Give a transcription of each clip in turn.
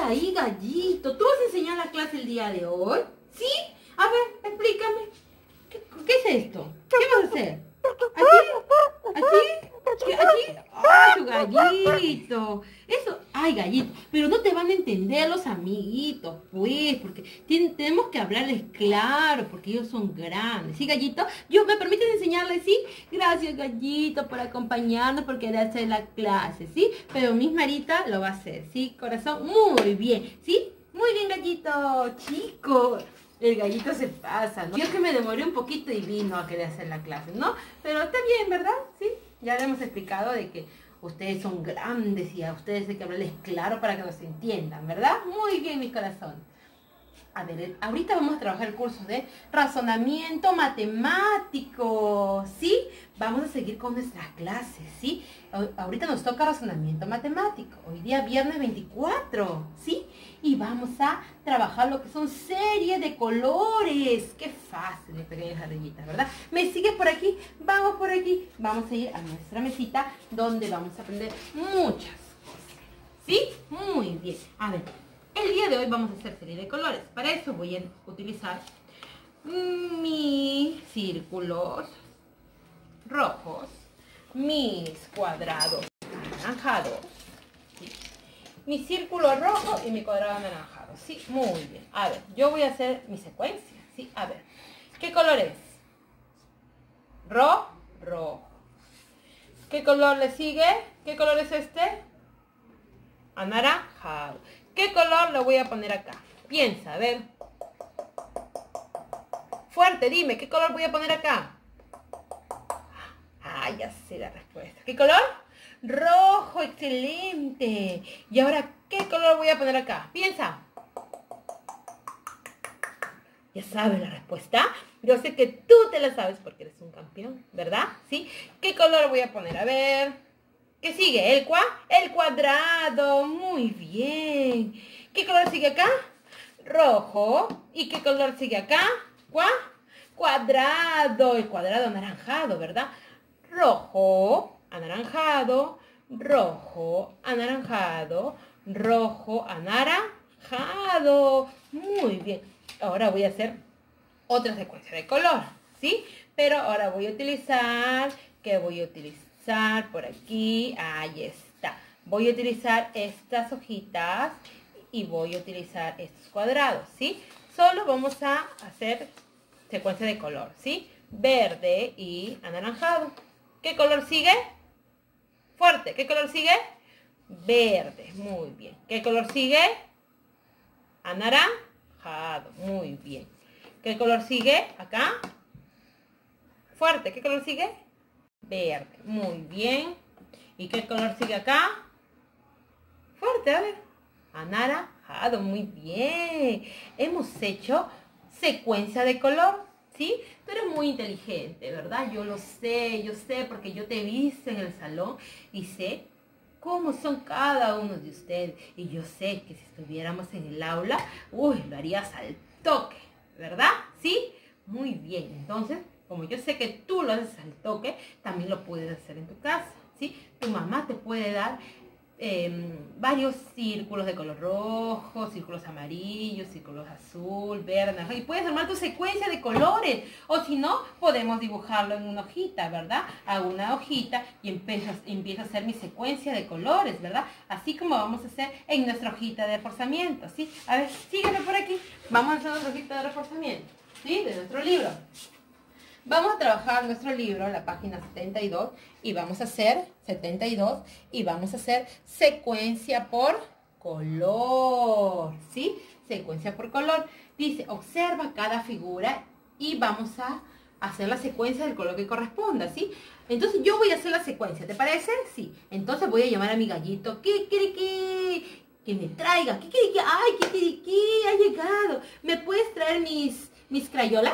ahí, Gallito. ¿Tú vas a enseñar la clase el día de hoy? ¿Sí? A ver, explícame. ¿Qué es esto? ¿Qué vas a hacer? ¿Así? ¿Así? ¿Qué? ¿Así? ¡Ay, tu Gallito! Eso, ay, Gallito, pero no te van a entender los amiguitos, pues, porque tenemos que hablarles claro, porque ellos son grandes. ¿Sí, Gallito? ¿Me permites enseñarles? ¿Sí? Gracias, Gallito, por acompañarnos, por querer hacer la clase, ¿sí? Pero Miss Marita lo va a hacer, ¿sí? Corazón, muy bien, ¿sí? Muy bien, Gallito, chico. El Gallito se pasa, ¿no? Yo que me demoré un poquito y vino a querer hacer la clase, ¿no? Pero está bien, ¿verdad? Sí, ya le hemos explicado de que ustedes son grandes y a ustedes hay que hablarles claro para que los entiendan, ¿verdad? Muy bien, mi corazón. A ver, ahorita vamos a trabajar el curso de razonamiento matemático, ¿sí? Vamos a seguir con nuestras clases, ¿sí? Ahorita nos toca razonamiento matemático. Hoy día viernes 24, ¿sí? Y vamos a trabajar lo que son series de colores. ¡Qué fácil, mis pequeñas ardillitas!, ¿verdad? ¿Me sigues por aquí? Vamos por aquí. Vamos a ir a nuestra mesita donde vamos a aprender muchas cosas, ¿sí? Muy bien. A ver, el día de hoy vamos a hacer serie de colores. Para eso voy a utilizar mis círculos rojos, mis cuadrados anaranjados, ¿sí? Mi círculo rojo y mi cuadrado anaranjado, ¿sí? Muy bien. A ver, yo voy a hacer mi secuencia, ¿sí? A ver, ¿qué color es? Rojo. ¿Qué color le sigue? ¿Qué color es este? Anaranjado. ¿Qué color le voy a poner acá? Piensa, a ver. Fuerte, dime, ¿qué color voy a poner acá? Ah, ya sé la respuesta. ¿Qué color? Rojo, excelente. Y ahora, ¿qué color voy a poner acá? Piensa. ¿Ya sabes la respuesta? Yo sé que tú te la sabes porque eres un campeón, ¿verdad? ¿Sí? ¿Qué color voy a poner? A ver. ¿Qué sigue? El cuadrado. Muy bien. ¿Qué color sigue acá? Rojo. ¿Y qué color sigue acá? Cuadrado. El cuadrado anaranjado, ¿verdad? Rojo, anaranjado, rojo, anaranjado, rojo, anaranjado. Muy bien. Ahora voy a hacer otra secuencia de color, ¿sí? Pero ahora voy a utilizar, ¿qué voy a utilizar? Por aquí, ahí está. Voy a utilizar estas hojitas y voy a utilizar estos cuadrados, ¿sí? Solo vamos a hacer secuencia de color, ¿sí? Verde y anaranjado. ¿Qué color sigue? Fuerte. ¿Qué color sigue? Verde. Muy bien. ¿Qué color sigue? Anaranjado. Muy bien. ¿Qué color sigue? Acá. Fuerte. ¿Qué color sigue? Verde. Muy bien. ¿Y qué color sigue acá? Fuerte, a ver. Anaranjado. Muy bien. Hemos hecho secuencia de color, ¿sí? Tú eres muy inteligente, ¿verdad? Yo sé, porque yo te he visto en el salón y sé cómo son cada uno de ustedes. Y yo sé que si estuviéramos en el aula, lo harías al toque, ¿verdad? ¿Sí? Muy bien. Entonces, como yo sé que tú lo haces al toque, también lo puedes hacer en tu casa, ¿sí? Tu mamá te puede dar varios círculos de color rojo, círculos amarillos, círculos azul, verde, naranja, y puedes armar tu secuencia de colores, o si no, podemos dibujarlo en una hojita, ¿verdad? Hago una hojita y empiezo a hacer mi secuencia de colores, ¿verdad? Así como vamos a hacer en nuestra hojita de reforzamiento, ¿sí? A ver, sígueme por aquí, vamos a hacer nuestra hojita de reforzamiento, ¿sí? De nuestro libro. Vamos a trabajar nuestro libro, la página 72, y vamos a hacer 72, y vamos a hacer secuencia por color, ¿sí? Secuencia por color. Dice, observa cada figura y vamos a hacer la secuencia del color que corresponda, ¿sí? Entonces yo voy a hacer la secuencia, ¿te parece? Sí. Entonces voy a llamar a mi gallito, que me traiga, ay, ha llegado. ¿Me puedes traer mis crayolas?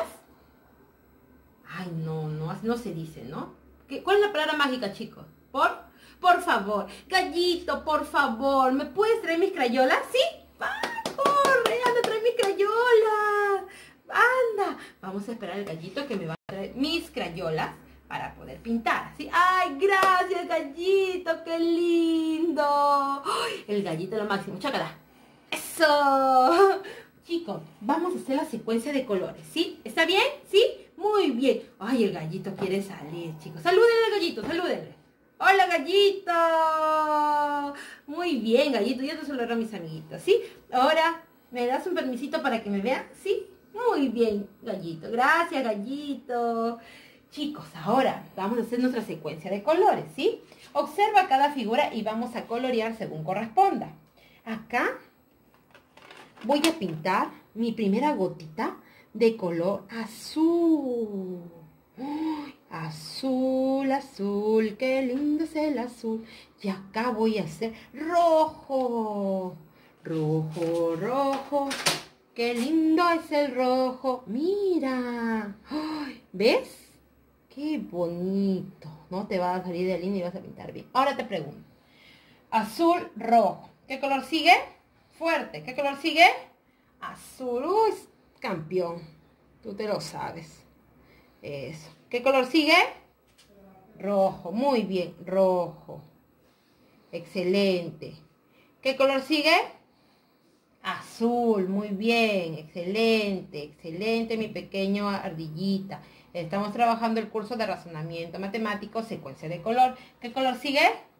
Ay, no se dice, ¿no? ¿Cuál es la palabra mágica, chicos? Por favor. Gallito, por favor, ¿me puedes traer mis crayolas? ¿Sí? ¡Va! ¡Corre! ¡Anda, trae mis crayolas! ¡Anda! Vamos a esperar al gallito que me va a traer mis crayolas para poder pintar, ¿sí? ¡Ay, gracias, gallito! ¡Qué lindo! ¡Ay! El gallito es lo máximo. ¡Chácala! ¡Eso! ¡Eso! Chicos, vamos a hacer la secuencia de colores, ¿sí? ¿Está bien? ¿Sí? Muy bien. Ay, el gallito quiere salir, chicos. Salúdenle al gallito, salúdenle. ¡Hola, gallito! Muy bien, gallito. Ya te saludaré a mis amiguitos, ¿sí? Ahora, ¿me das un permisito para que me vean? ¿Sí? Muy bien, gallito. Gracias, gallito. Chicos, ahora vamos a hacer nuestra secuencia de colores, ¿sí? Observa cada figura y vamos a colorear según corresponda. Acá voy a pintar mi primera gotita de color azul. ¡Uy! Azul, azul, qué lindo es el azul. Y acá voy a hacer rojo. Rojo, rojo, qué lindo es el rojo. Mira. ¡Ay! ¿Ves? Qué bonito. No te va a salir de lindo y vas a pintar bien. Ahora te pregunto. Azul, rojo. ¿Qué color sigue? Fuerte. ¿Qué color sigue? Azul. Uy, campeón. Tú te lo sabes. Eso. ¿Qué color sigue? Rojo. Muy bien. Rojo. Excelente. ¿Qué color sigue? Azul. Muy bien. Excelente. Excelente, mi pequeño ardillita. Estamos trabajando el curso de razonamiento matemático, secuencia de color. ¿Qué color sigue?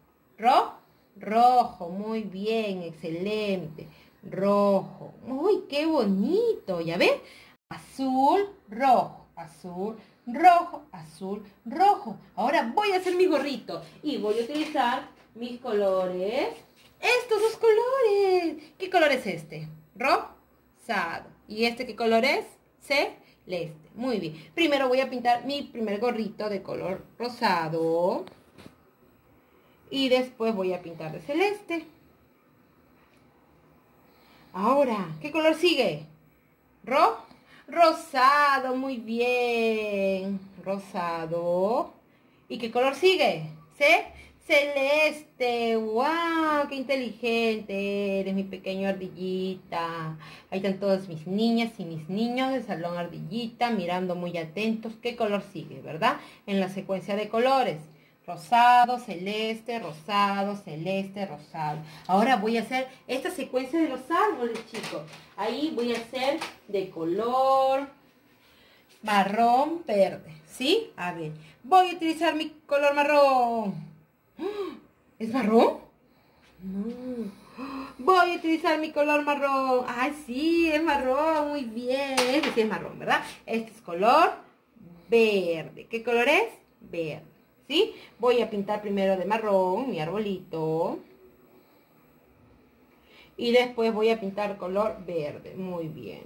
Rojo. Muy bien. Excelente. Rojo. Uy, qué bonito. ¿Ya ven? Azul, rojo. Azul, rojo. Azul, rojo. Ahora voy a hacer mi gorrito. Y voy a utilizar mis colores. Estos dos colores. ¿Qué color es este? Rosado. ¿Y este qué color es? Celeste. Muy bien. Primero voy a pintar mi primer gorrito de color rosado. Y después voy a pintar de celeste. Ahora, ¿qué color sigue? Rosado. Muy bien. Rosado. ¿Y qué color sigue? Celeste. ¡Wow! ¡Qué inteligente eres, mi pequeño ardillita! Ahí están todas mis niñas y mis niños del salón ardillita mirando muy atentos. ¿Qué color sigue, verdad? En la secuencia de colores. Rosado, celeste, rosado, celeste, rosado. Ahora voy a hacer esta secuencia de los árboles, chicos. Ahí voy a hacer de color marrón, verde. ¿Sí? A ver, voy a utilizar mi color marrón. ¿Es marrón? No. Voy a utilizar mi color marrón. ¡Ay, sí! Es marrón. Muy bien. Este sí es marrón, ¿verdad? Este es color verde. ¿Qué color es? Verde. ¿Sí? Voy a pintar primero de marrón mi arbolito. Y después voy a pintar color verde. Muy bien.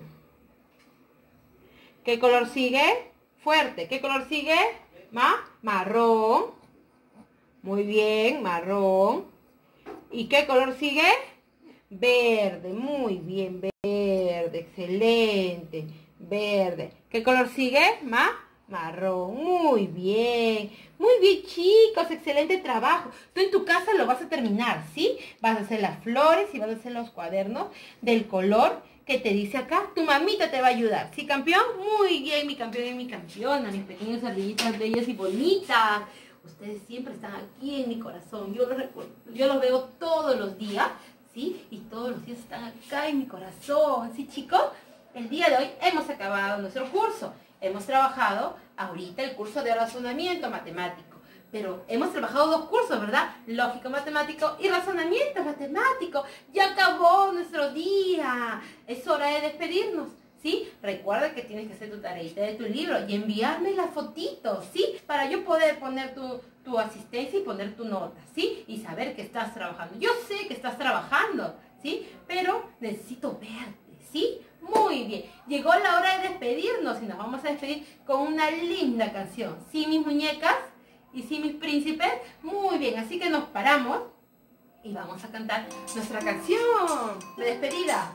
¿Qué color sigue? Fuerte. ¿Qué color sigue? Marrón. Muy bien, marrón. ¿Y qué color sigue? Verde. Muy bien, verde. Excelente. Verde. ¿Qué color sigue? Marrón. Muy bien. Muy bien, chicos. Excelente trabajo. Tú en tu casa lo vas a terminar, ¿sí? Vas a hacer las flores y vas a hacer los cuadernos del color que te dice acá. Tu mamita te va a ayudar. ¿Sí, campeón? Muy bien, mi campeón y mi campeona. Mis pequeños ardillitas bellas y bonitas. Ustedes siempre están aquí en mi corazón. Yo los veo todos los días, ¿sí? Y todos los días están acá en mi corazón, ¿sí, chicos? El día de hoy hemos acabado nuestro curso. Hemos trabajado ahorita el curso de razonamiento matemático. Pero hemos trabajado dos cursos, ¿verdad? Lógico matemático y razonamiento matemático. Ya acabó nuestro día. Es hora de despedirnos. ¿Sí? Recuerda que tienes que hacer tu tareita de tu libro y enviarme las fotitos, ¿sí? Para yo poder poner tu asistencia y poner tu nota, ¿sí? Y saber que estás trabajando. Yo sé que estás trabajando, ¿sí? Pero necesito verte, ¿sí? Muy bien. Llegó la hora de despedirnos y nos vamos a despedir con una linda canción. ¿Sí, mis muñecas? ¿Y sí, mis príncipes? Muy bien, así que nos paramos y vamos a cantar nuestra canción de despedida.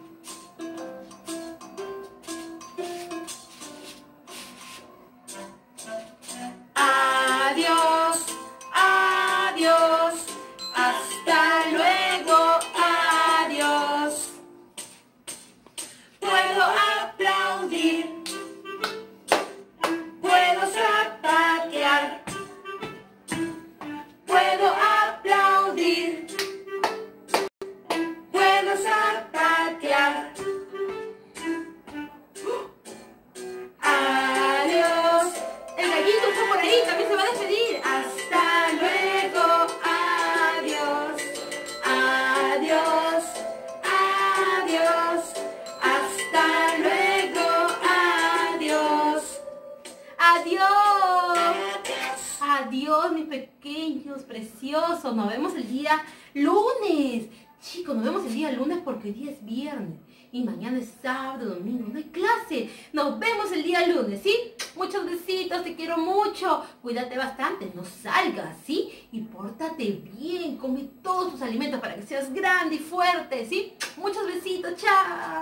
Adiós, adiós, hasta luego, adiós. Puedo aplaudir, puedo zapatear, puedo aplaudir, puedo zapatear. pequeños, preciosos. Nos vemos el día lunes. Chicos, nos vemos el día lunes porque hoy día es viernes. Y mañana es sábado, domingo, no hay clase. Nos vemos el día lunes, ¿sí? Muchos besitos, te quiero mucho. Cuídate bastante, no salgas, ¿sí? Y pórtate bien, come todos tus alimentos para que seas grande y fuerte, ¿sí? Muchos besitos, chao.